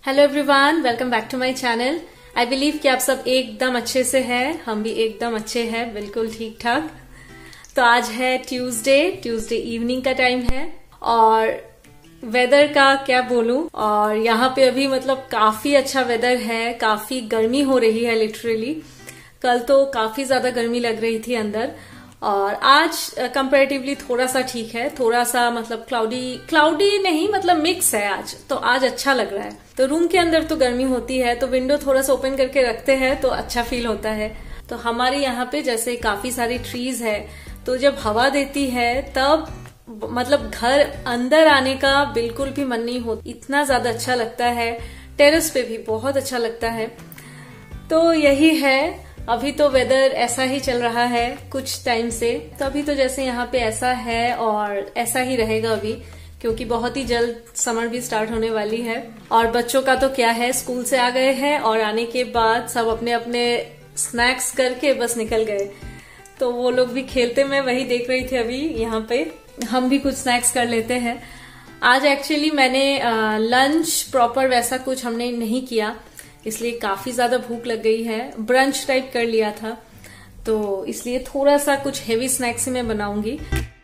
Hello everyone, welcome back to my channel. I believe कि आप सब एकदम अच्छे से हैं, हम भी एकदम अच्छे हैं, बिल्कुल ठीक ठाक। तो आज है ट्यूसडे इवनिंग का टाइम है और वेदर का क्या बोलूं। और यहाँ पे अभी मतलब काफी अच्छा वेदर है, काफी गर्मी हो रही है लिटरली। कल तो काफी ज्यादा गर्मी लग रही थी अंदर और आज कंपैरेटिवली थोड़ा सा ठीक है, थोड़ा सा मतलब क्लाउडी नहीं मतलब मिक्स है आज, तो आज अच्छा लग रहा है। तो रूम के अंदर तो गर्मी होती है तो विंडो थोड़ा सा ओपन करके रखते हैं तो अच्छा फील होता है। तो हमारे यहाँ पे जैसे काफी सारी ट्रीज है तो जब हवा देती है तब मतलब घर अंदर आने का बिल्कुल भी मन नहीं होता, इतना ज्यादा अच्छा लगता है। टेरेस पे भी बहुत अच्छा लगता है। तो यही है, अभी तो वेदर ऐसा ही चल रहा है कुछ टाइम से। तो अभी तो जैसे यहाँ पे ऐसा है और ऐसा ही रहेगा अभी, क्योंकि बहुत ही जल्द समर भी स्टार्ट होने वाली है। और बच्चों का तो क्या है, स्कूल से आ गए हैं और आने के बाद सब अपने अपने स्नैक्स करके बस निकल गए। तो वो लोग भी खेलते, मैं वही देख रही थी अभी यहाँ पे। हम भी कुछ स्नैक्स कर लेते हैं। आज एक्चुअली मैंने लंच प्रॉपर वैसा कुछ हमने नहीं किया, इसलिए काफी ज्यादा भूख लग गई है। ब्रंच टाइप कर लिया था तो इसलिए थोड़ा सा कुछ हेवी स्नैक्स ही मैं बनाऊंगी।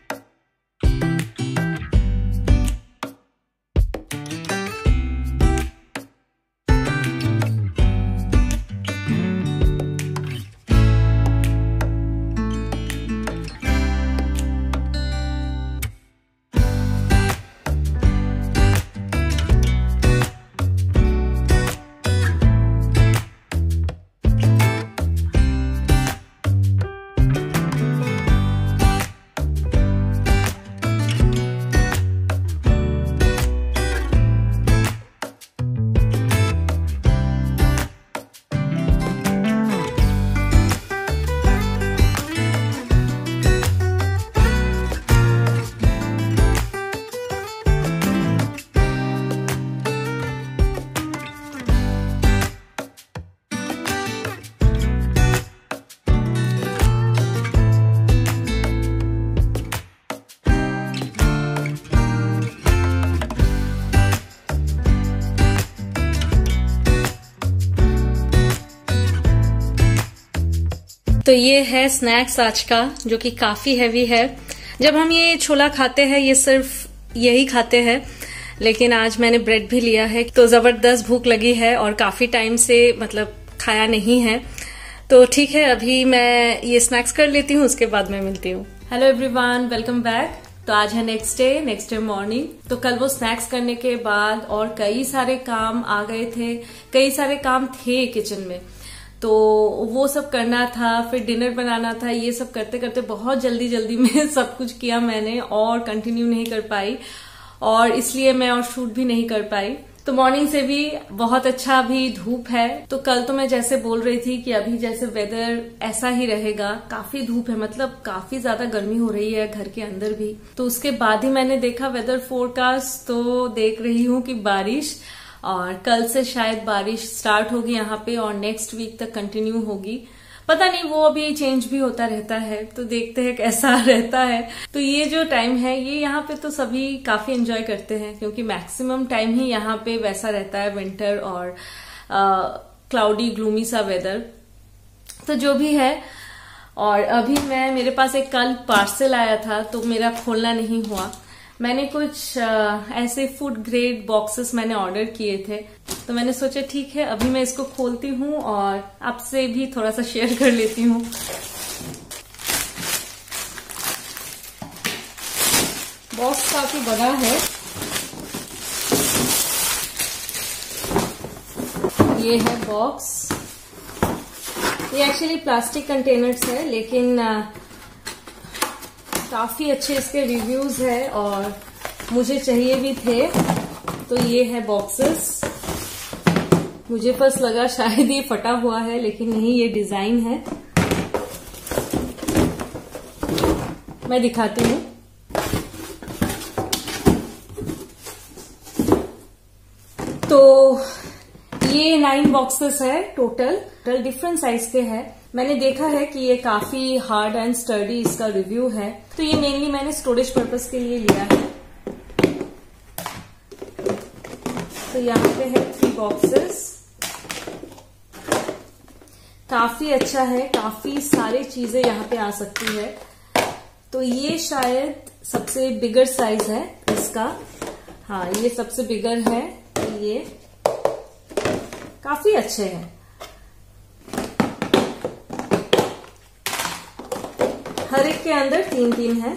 तो ये है स्नैक्स आज का, जो कि काफी हैवी है। जब हम ये छोला खाते हैं ये सिर्फ यही खाते हैं, लेकिन आज मैंने ब्रेड भी लिया है तो जबरदस्त भूख लगी है और काफी टाइम से मतलब खाया नहीं है। तो ठीक है, अभी मैं ये स्नैक्स कर लेती हूँ, उसके बाद मैं मिलती हूँ। Hello everyone, welcome back. तो आज है नेक्स्ट डे मॉर्निंग। तो कल वो स्नैक्स करने के बाद और कई सारे काम आ गए थे, कई सारे काम थे किचन में, तो वो सब करना था, फिर डिनर बनाना था। ये सब करते करते बहुत जल्दी में सब कुछ किया मैंने और कंटिन्यू नहीं कर पाई, और इसलिए मैं और शूट भी नहीं कर पाई। तो मॉर्निंग से भी बहुत अच्छा अभी धूप है। तो कल तो मैं जैसे बोल रही थी कि अभी जैसे वेदर ऐसा ही रहेगा, काफी धूप है, मतलब काफी ज्यादा गर्मी हो रही है घर के अंदर भी। तो उसके बाद ही मैंने देखा वेदर फोरकास्ट, तो देख रही हूँ कि बारिश, और कल से शायद बारिश स्टार्ट होगी यहाँ पे और नेक्स्ट वीक तक कंटिन्यू होगी। पता नहीं, वो अभी चेंज भी होता रहता है, तो देखते हैं कैसा रहता है। तो ये जो टाइम है ये यहाँ पे तो सभी काफी एंजॉय करते हैं, क्योंकि मैक्सिमम टाइम ही यहाँ पे वैसा रहता है, विंटर और क्लाउडी ग्लूमी सा वेदर। तो जो भी है, और अभी मेरे पास एक कल पार्सल आया था तो मेरा खोलना नहीं हुआ। मैंने कुछ ऐसे फूड ग्रेड बॉक्सेस मैंने ऑर्डर किए थे, तो मैंने सोचा ठीक है अभी मैं इसको खोलती हूँ और आपसे भी थोड़ा सा शेयर कर लेती हूँ। बॉक्स काफी बड़ा है। ये है बॉक्स। ये एक्चुअली प्लास्टिक कंटेनर्स है, लेकिन काफी अच्छे इसके रिव्यूज है और मुझे चाहिए भी थे। तो ये है बॉक्सेस। मुझे फर्स्ट लगा शायद ये फटा हुआ है, लेकिन नहीं, ये डिजाइन है। मैं दिखाती हूँ। तो ये 9 बॉक्सेस है टोटल डिफरेंट साइज के हैं। मैंने देखा है कि ये काफी हार्ड एंड स्टर्डी इसका रिव्यू है, तो ये मेनली मैंने स्टोरेज पर्पस के लिए लिया है। तो यहाँ पे है 3 बॉक्सेस काफी अच्छा है, काफी सारी चीजें यहाँ पे आ सकती है। तो ये शायद सबसे बिगर साइज है इसका। हाँ, ये सबसे बिगर है। ये काफी अच्छे हैं। हर एक के अंदर 3-3 है।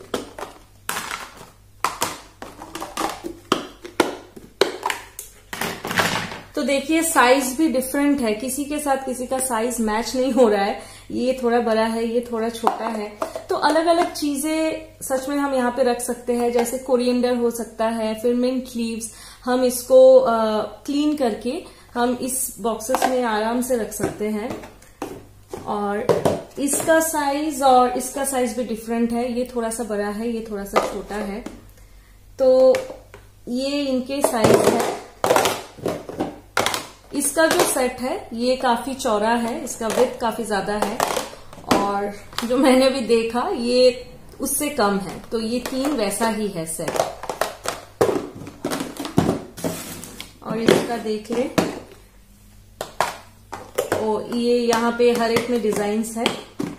तो देखिए साइज भी डिफरेंट है, किसी के साथ किसी का साइज मैच नहीं हो रहा है। ये थोड़ा बड़ा है, ये थोड़ा छोटा है। तो अलग अलग चीजें सच में हम यहाँ पे रख सकते हैं, जैसे कोरिएंडर हो सकता है, फिर मिंट लीव्स। हम इसको क्लीन करके हम इस बॉक्सेस में आराम से रख सकते हैं। और इसका साइज और इसका साइज भी डिफरेंट है। ये थोड़ा सा बड़ा है, ये थोड़ा सा छोटा है। तो ये इनके साइज है। इसका जो सेट है ये काफी चौड़ा है, इसका विड्थ काफी ज्यादा है। और जो मैंने अभी देखा ये उससे कम है। तो ये 3 वैसा ही है सेट। और इसका देख ले, ओ ये यहाँ पे हर एक में डिजाइन्स है।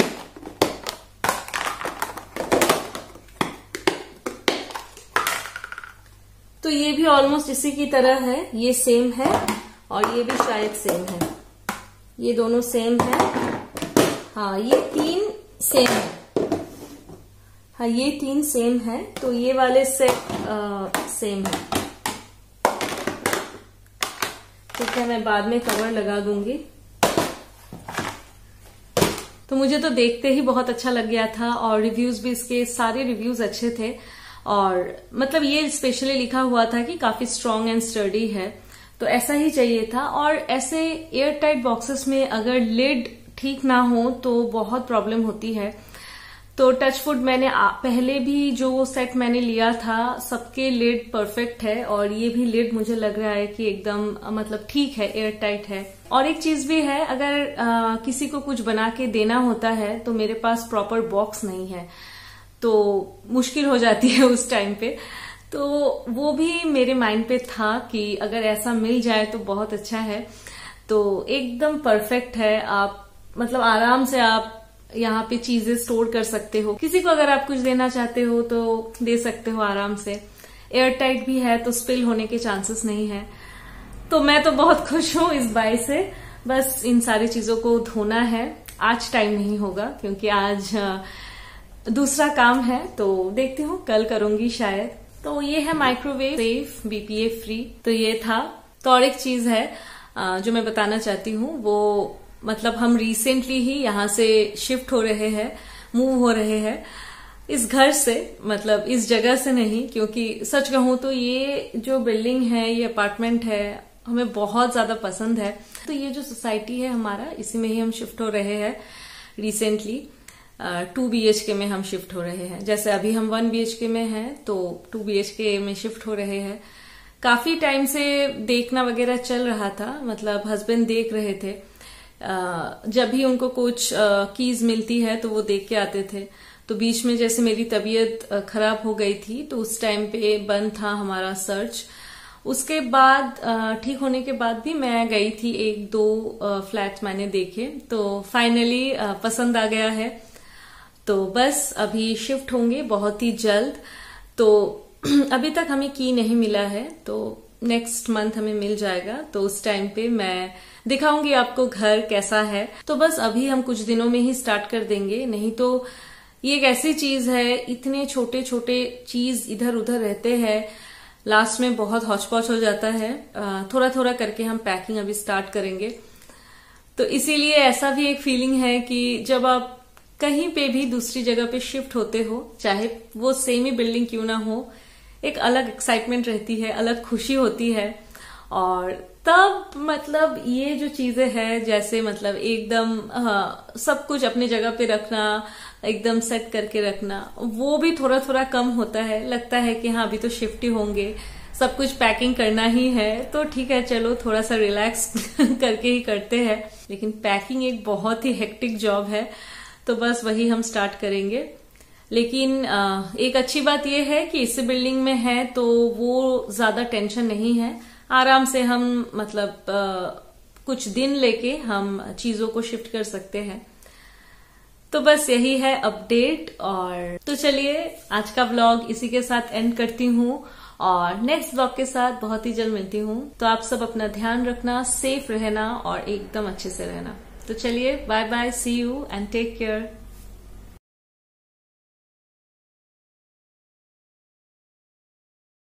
तो ये भी ऑलमोस्ट इसी की तरह है, ये सेम है और ये भी शायद सेम है। ये दोनों सेम है। हाँ, ये 3 सेम है। हाँ, ये 3 सेम है। तो ये वाले सेट सेम है। ठीक है, मैं बाद में कवर लगा दूंगी। तो मुझे तो देखते ही बहुत अच्छा लग गया था और रिव्यूज भी, इसके सारे रिव्यूज अच्छे थे। और मतलब ये स्पेशली लिखा हुआ था कि काफी स्ट्रॉन्ग एंड स्टर्डी है। तो ऐसा ही चाहिए था। और ऐसे एयर टाइट बॉक्सेस में अगर लिड ठीक ना हो तो बहुत प्रॉब्लम होती है। तो टचवुड मैंने पहले भी जो सेट मैंने लिया था सबके लिड परफेक्ट है। और ये भी लिड मुझे लग रहा है कि एकदम मतलब ठीक है, एयर टाइट है। और एक चीज भी है, अगर किसी को कुछ बना के देना होता है तो मेरे पास प्रॉपर बॉक्स नहीं है, तो मुश्किल हो जाती है उस टाइम पे। तो वो भी मेरे माइंड पे था कि अगर ऐसा मिल जाए तो बहुत अच्छा है। तो एकदम परफेक्ट है। आप मतलब आराम से आप यहाँ पे चीजें स्टोर कर सकते हो। किसी को अगर आप कुछ देना चाहते हो तो दे सकते हो आराम से। एयर टाइट भी है तो स्पिल होने के चांसेस नहीं है। तो मैं तो बहुत खुश हूँ इस बाय से। बस इन सारी चीजों को धोना है। आज टाइम नहीं होगा क्योंकि आज दूसरा काम है, तो देखती हूँ कल करूंगी शायद। तो ये है माइक्रोवेव सेफ, BPA फ्री। तो ये था। तो और एक चीज है जो मैं बताना चाहती हूँ, वो मतलब हम रिसेंटली ही यहाँ से शिफ्ट हो रहे हैं, मूव हो रहे हैं इस घर से, मतलब इस जगह से नहीं। क्योंकि सच कहूँ तो ये जो बिल्डिंग है, ये अपार्टमेंट है, हमें बहुत ज्यादा पसंद है। तो ये जो सोसाइटी है हमारा, इसी में ही हम शिफ्ट हो रहे हैं रिसेंटली। 2 BHK में हम शिफ्ट हो रहे हैं। जैसे अभी हम 1 BHK में हैं, तो 2 BHK में शिफ्ट हो रहे हैं। काफी टाइम से देखना वगैरह चल रहा था, मतलब हस्बैंड देख रहे थे। जब भी उनको कुछ कीज मिलती है तो वो देख के आते थे। तो बीच में जैसे मेरी तबीयत खराब हो गई थी तो उस टाइम पे बंद था हमारा सर्च। उसके बाद ठीक होने के बाद भी मैं गई थी, 1-2 फ्लैट मैंने देखे। तो फाइनली पसंद आ गया है। तो बस अभी शिफ्ट होंगे बहुत ही जल्द। तो अभी तक हमें की नहीं मिला है, तो नेक्स्ट मंथ हमें मिल जाएगा। तो उस टाइम पे मैं दिखाऊंगी आपको घर कैसा है। तो बस अभी हम कुछ दिनों में ही स्टार्ट कर देंगे, नहीं तो ये एक ऐसी चीज है, इतने छोटे छोटे चीज इधर उधर रहते हैं, लास्ट में बहुत हौच-पौच हो जाता है। थोड़ा थोड़ा करके हम पैकिंग अभी स्टार्ट करेंगे। तो इसीलिए ऐसा भी एक फीलिंग है कि जब आप कहीं पे भी दूसरी जगह पे शिफ्ट होते हो, चाहे वो सेम ही बिल्डिंग क्यों ना हो, एक अलग एक्साइटमेंट रहती है, अलग खुशी होती है। और तब मतलब ये जो चीजें हैं, जैसे मतलब एकदम सब कुछ अपनी जगह पे रखना, एकदम सेट करके रखना, वो भी थोड़ा थोड़ा कम होता है। लगता है कि हाँ अभी तो शिफ्ट ही होंगे, सब कुछ पैकिंग करना ही है, तो ठीक है चलो थोड़ा सा रिलैक्स करके ही करते हैं। लेकिन पैकिंग एक बहुत ही हेक्टिक जॉब है, तो बस वही हम स्टार्ट करेंगे। लेकिन एक अच्छी बात यह है कि इस बिल्डिंग में है तो वो ज्यादा टेंशन नहीं है। आराम से हम मतलब कुछ दिन लेके हम चीजों को शिफ्ट कर सकते हैं। तो बस यही है अपडेट। और तो चलिए आज का व्लॉग इसी के साथ एंड करती हूँ और नेक्स्ट व्लॉग के साथ बहुत ही जल्द मिलती हूँ। तो आप सब अपना ध्यान रखना, सेफ रहना और एकदम अच्छे से रहना। तो चलिए bye bye, see you and take care.